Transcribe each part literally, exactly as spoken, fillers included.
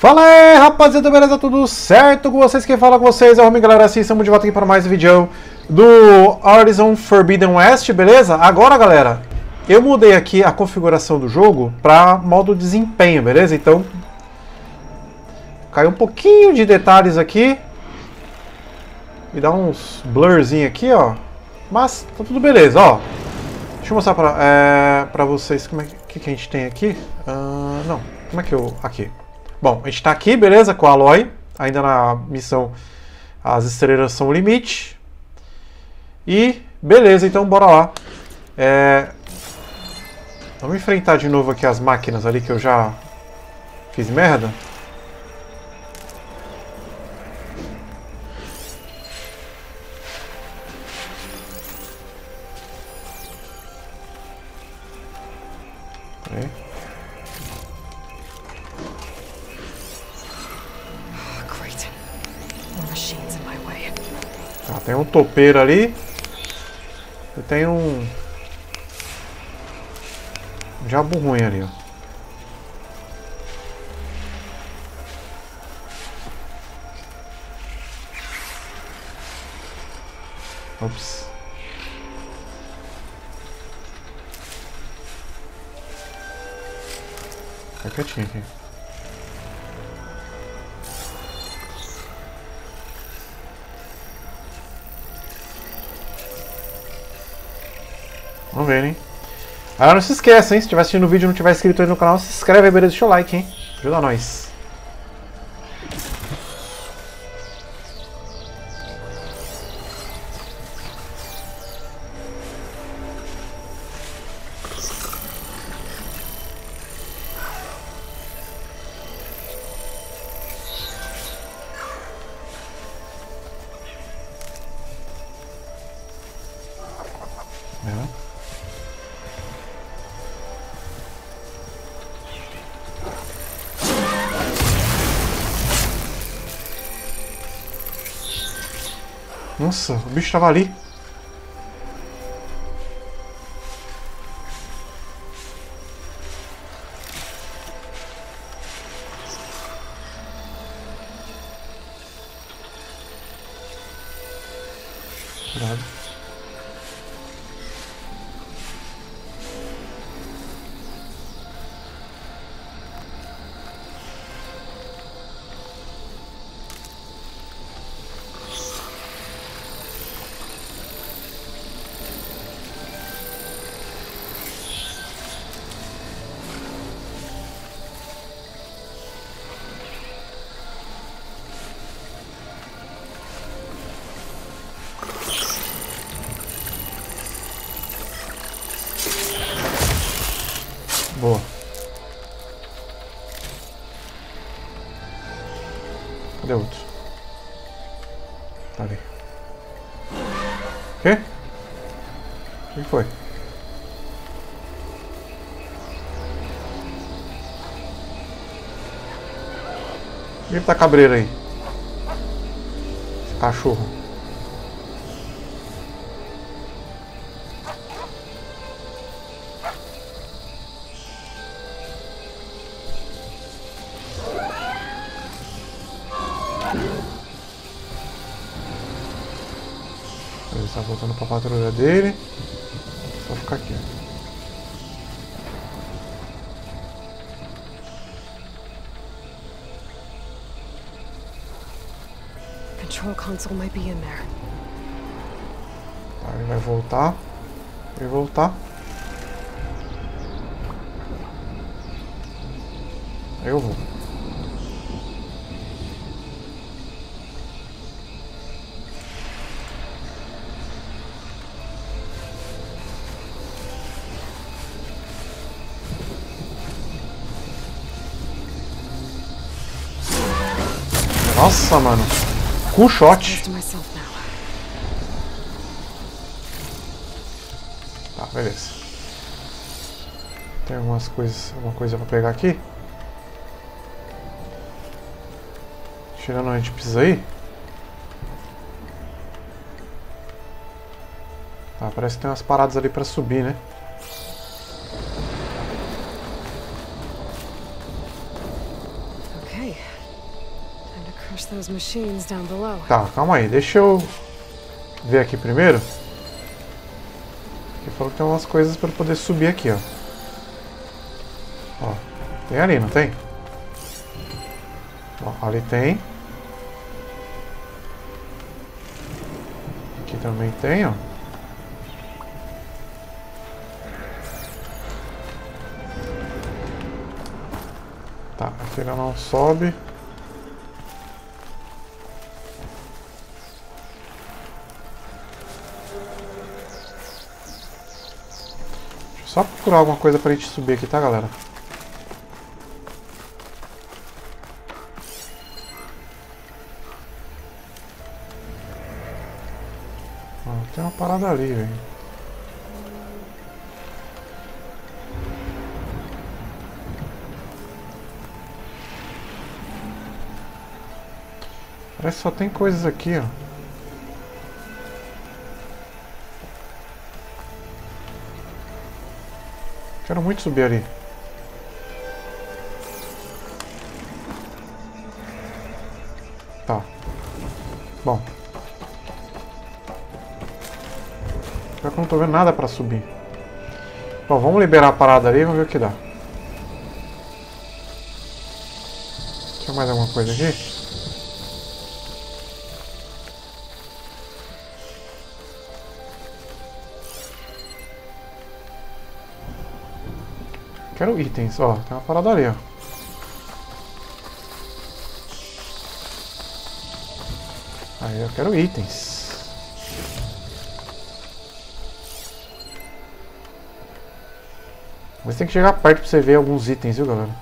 Fala aí, rapaziada, beleza? Tudo certo com vocês? Quem fala com vocês é o Romy, galera. Assim, estamos de volta aqui para mais um vídeo do Horizon Forbidden West, beleza? Agora, galera, eu mudei aqui a configuração do jogo para modo desempenho, beleza? Então, caiu um pouquinho de detalhes aqui e dá uns blurzinho aqui, ó. Mas tá tudo beleza, ó. Deixa eu mostrar para é, para vocês como é que, que a gente tem aqui. Uh, não, como é que eu... Aqui. Bom, a gente tá aqui, beleza, com a Aloy, ainda na missão As Estrelas São o Limite. E, beleza, então bora lá. É... Vamos enfrentar de novo aqui as máquinas ali que eu já fiz merda. Peraí. Tá, tem um topeiro ali. E tem um... um diabo ruim ali, ó. Ops. Fica quietinho aqui. Vamos ver, hein? Ah, não se esqueça, hein? Se estiver assistindo o vídeo e não tiver inscrito aí no canal, se inscreve aí, beleza? Deixa o like, hein? Ajuda nós. É. Nossa, o bicho tava ali. Cuidado. Boa. Cadê o outro? Tá ali. O quê? O que foi? Quem tá cabreiro aí? Esse cachorro. Ele está voltando para a patrulha dele. Só ficar aqui. Control console might be in there. Tá, ele vai voltar. Vai voltar. Aí eu vou. Nossa, mano. Cool shot. Tá, beleza. Tem algumas coisas, alguma coisa pra pegar aqui. Tirando onde a gente precisa ir. Tá, parece que tem umas paradas ali pra subir, né? Okay, Crush those machines down below. Tá, calma aí. Deixa eu ver aqui primeiro. Ele falou que tem umas coisas para poder subir aqui, ó. Ó, tem ali, não tem? Ó, ali tem. Aqui também tem, ó. Tá, aqui ela não sobe. Deixa eu só procurar alguma coisa pra gente subir aqui, tá, galera? Ah, tem uma parada ali, velho. Parece que só tem coisas aqui, ó. Quero muito subir ali. Tá. Bom. Pior que eu não tô vendo nada pra subir. Bom, vamos liberar a parada ali e vamos ver o que dá. Tinha mais alguma coisa aqui? Quero itens, ó, tem uma parada ali, ó. Aí eu quero itens. Mas tem que chegar perto pra você ver alguns itens, viu, galera?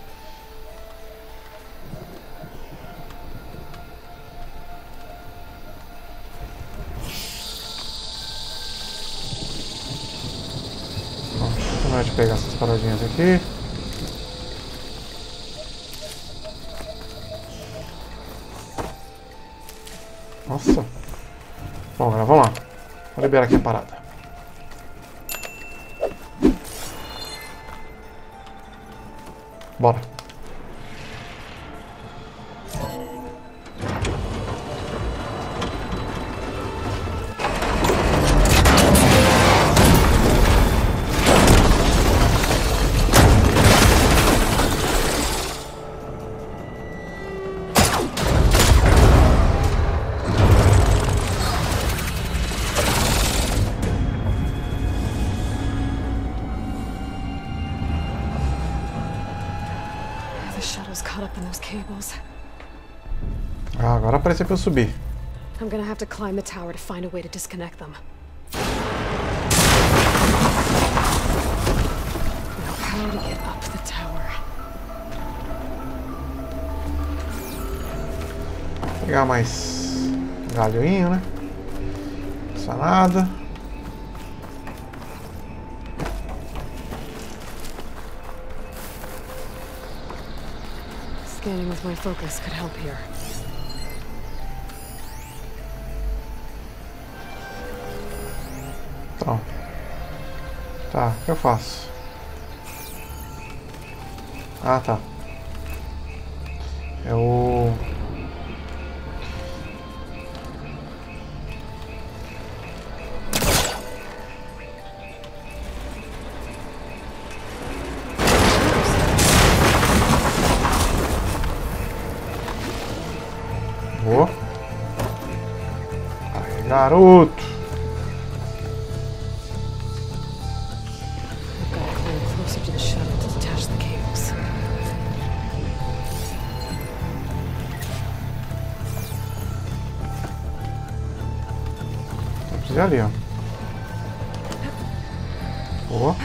De pegar essas paradinhas aqui. Nossa. Bom, galera, vamos lá. Vou liberar aqui a parada. Bora. Ah, agora apareceu pra eu subir. I'm gonna have to climb the tower to find a way to disconnect them. Now how to get up the tower? Vou pegar mais galhoinho, né? Não é nada. Scanning with my focus could help here. Então. Tá, o que eu faço? Ah, tá. Eu... Vou. Aí, garoto. Ali, ó. Boa.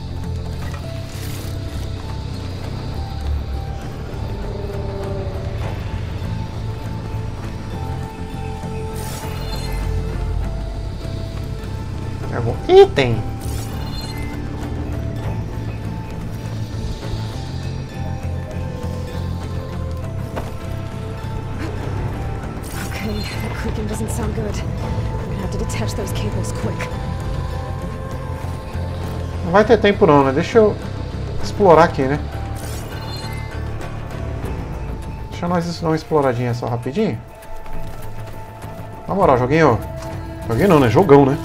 Pegou item. Okay, that creaking doesn't sound good. Have to detach those cables quick. Não vai ter tempo não, né? Deixa eu explorar aqui, né? Deixa nós dar uma exploradinha só rapidinho. Na moral, joguinho... Joguinho não, né? Jogão, né?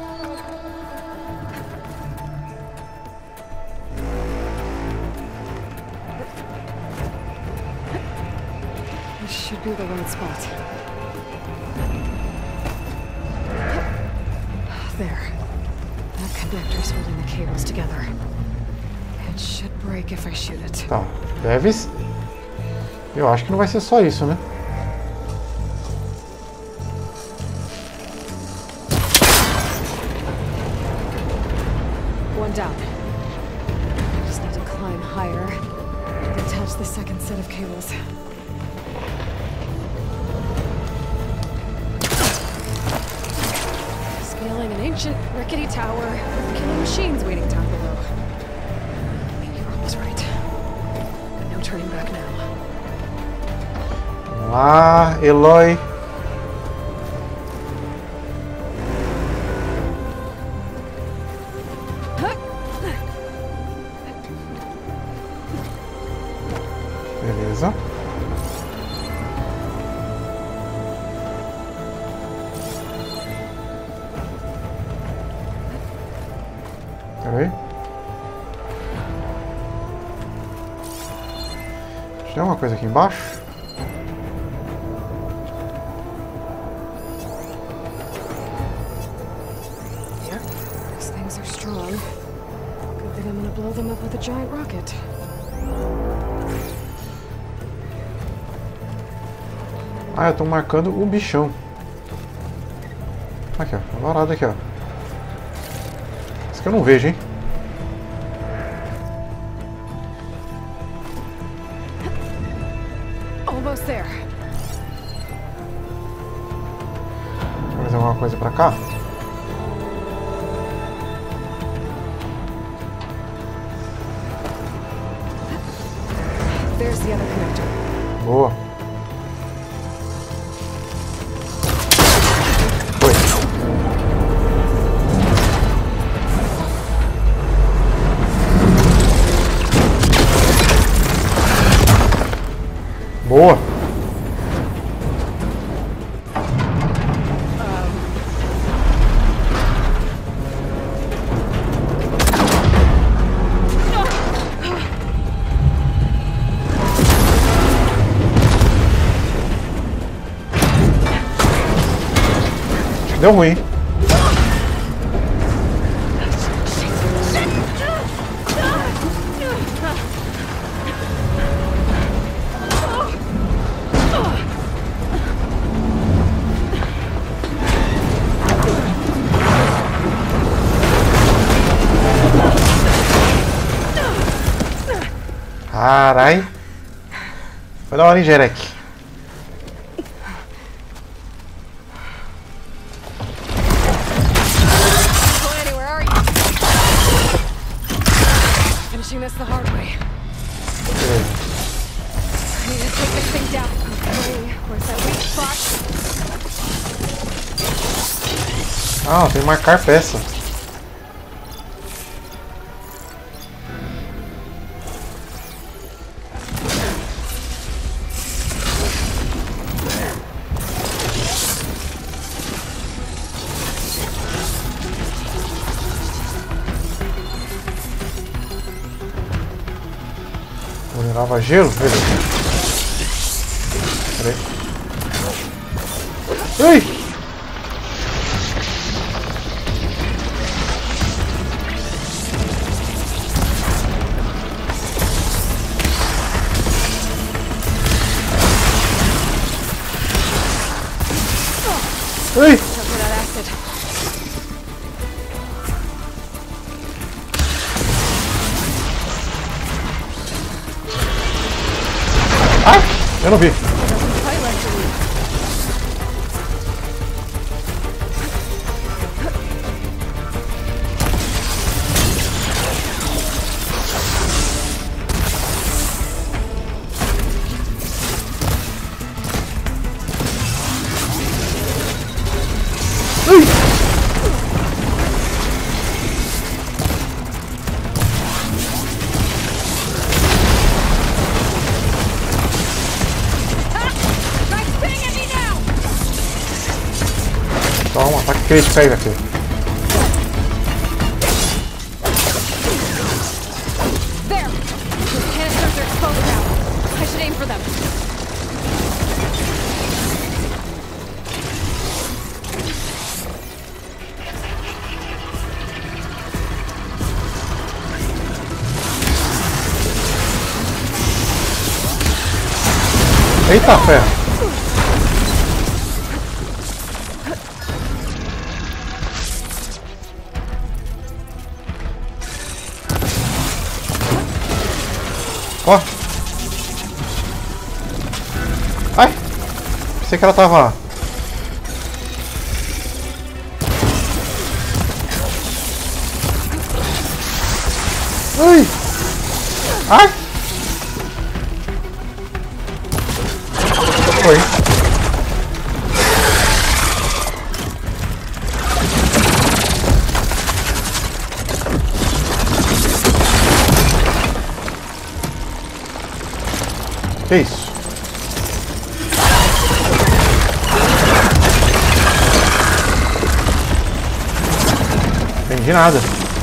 This should be the right spot. There. That connector's holding the cables together. It should break if I shoot it. Tá, deve ser. Eu acho que não vai ser só isso, né? One down. I just need to climb higher and attach the second set of cables. Scaling an ancient, rickety tower with killing machines waiting down below. You're almost right. But no turning back now. Vamos lá, Eloy. Beleza. Peraí. Tem uma coisa aqui embaixo? These things are strong. Good thing I'm gonna blow them up with a giant rocket. Ah, eu tô marcando o bichão. Aqui, ó. Uma varada aqui, ó. Isso que eu não vejo, hein? Almost there. Vou fazer alguma coisa pra cá? There's the other connector. Boa. Foi. Boa. Deu ruim. Carai. Foi da hora, hein, Jerek? Finishing this the hard way. I need to take this thing down. Okay, where's that weak spot? Ah, tem que marcar peça. Vulnerava gelo? Beleza. Peraí. Ei! Ei! Cover that acid. Ai! Eu não vi. Doesn't quite like to leave. Toma, ataque crítico aí, meu filho. There! Those canisters are exposed now. I should aim for them. Eita ferro! Ó! Ai! Pensei que ela tava... Ai! Ai! Foi. Que isso? Não entendi nada.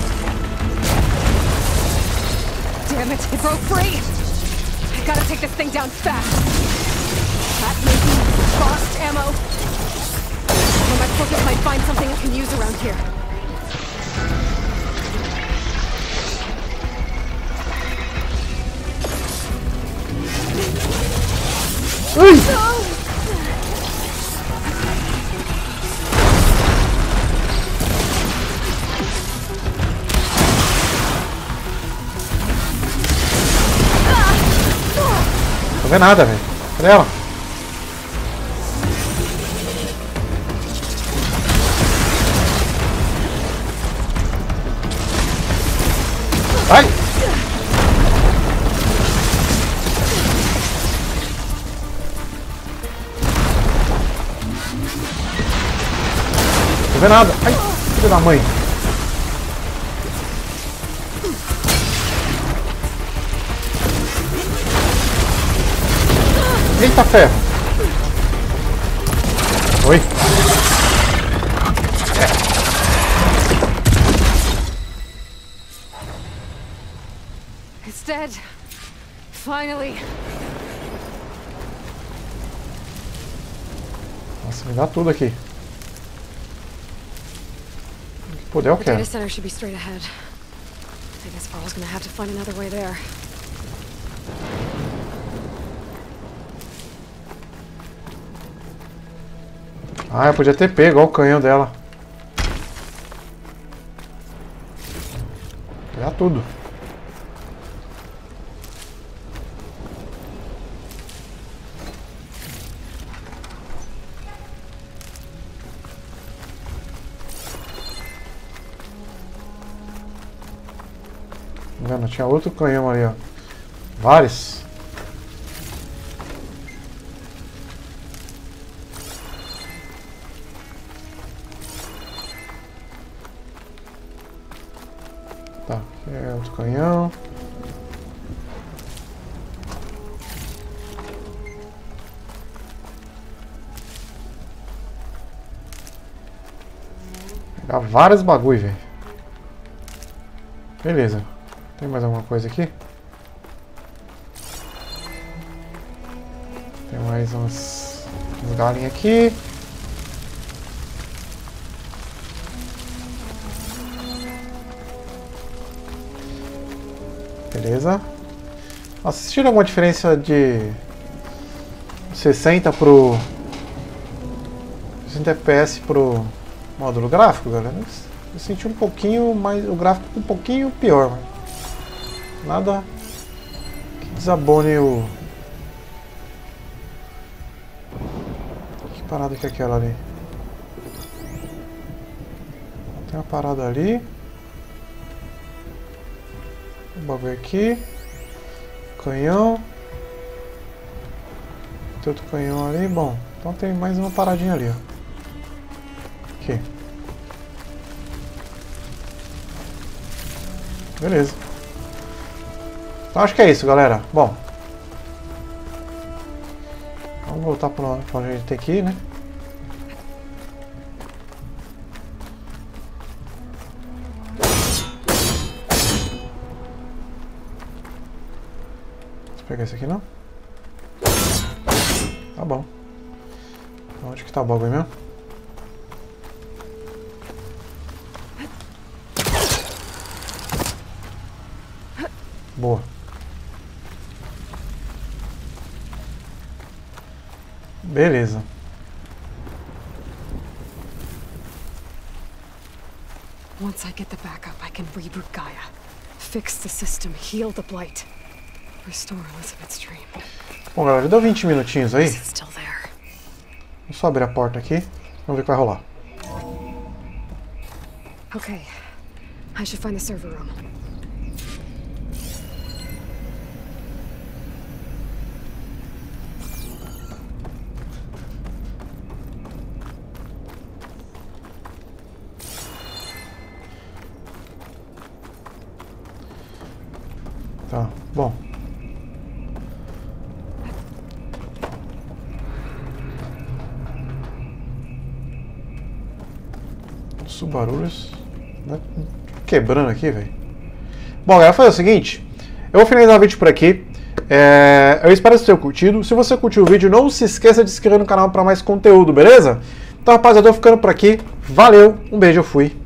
Damn it, it broke free! I gotta take this thing down fast. That making frost ammo. When my focus might find something I can use around here. Ui! Não vê nada, velho. Cadê ela? Vai! Não vê nada. Ai, filho da mãe. Eita ferro. Oi. It's dead. Finally. Nossa, me dá tudo aqui. Que poder eu The quero. data center should be straight ahead. I guess Varl's gonna have to find another way there. Ah, eu podia ter pego, olha o canhão dela. Pegar tudo. Tá vendo? Tinha outro canhão ali, ó. Vários. Tá, aqui é outro canhão. Pegar vários bagulho, velho. Beleza. Tem mais alguma coisa aqui? Tem mais uns, uns galinhas aqui. Beleza. Nossa, vocês tiram alguma diferença de sessenta pro sessenta F P S pro módulo gráfico, galera? Eu senti um pouquinho mais, o gráfico um pouquinho pior, mas nada que desabone o... Que parada que é aquela ali? Tem uma parada ali. Um bagulho aqui. Canhão. Tem outro canhão ali. Bom, então tem mais uma paradinha ali, ó. Aqui. Beleza. Então acho que é isso, galera. Bom. Vamos voltar para onde a gente tem que ir, né? pegar esse aqui não? Tá bom. Onde que tá o bagulho mesmo? Boa. Beleza. Once I get the backup, I can reboot Gaia. Fix the system, heal the blight. Restore Elizabeth's dream. Bom, galera, deu vinte minutinhos aí. Is it still there? Vou só abrir a porta aqui. Vamos ver o que vai rolar. Okay. I should find the server room. Tá, bom. Os barulhos né? Quebrando aqui, velho. Bom, galera, fazer o seguinte. Eu vou finalizar o vídeo por aqui. É, eu espero que você tenha curtido. Se você curtiu o vídeo, não se esqueça de se inscrever no canal para mais conteúdo, beleza? Então, rapaziada, eu tô ficando por aqui. Valeu, um beijo, eu fui.